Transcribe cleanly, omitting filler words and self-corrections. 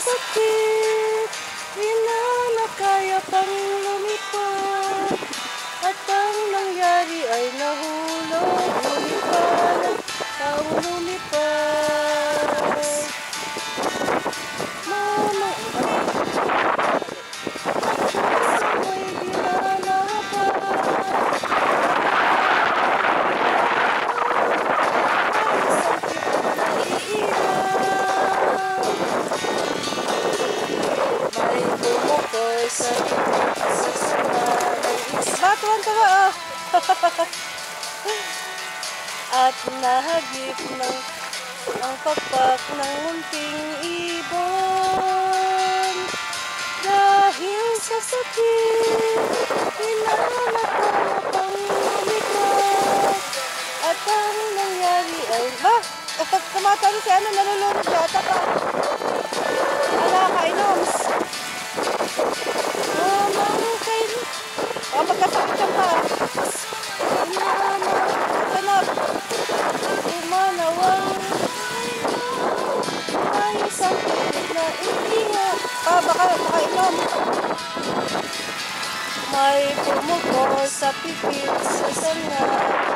sakit, di na nakaya pang lumipad. At ang nangyari ay nahulog, lumipad at taong lumipad. Mama, ako'y di na nakapag. May bumukoy sa sama ng isla. Tuwan-tuwa oh. At nahagip ng ang pakpak ng munting ibon. Dahil sa sakit, pinanakala pang lumikot. At ang nangyari ay ba? Tumatalo si ano, nalulunod yata pa. Ala, kainoms. Oh, magkasakit siya pa. Sanap. Umanawang. Ay, sakit na iiya. Baka inom. May pumuko sa pipit sa sanap.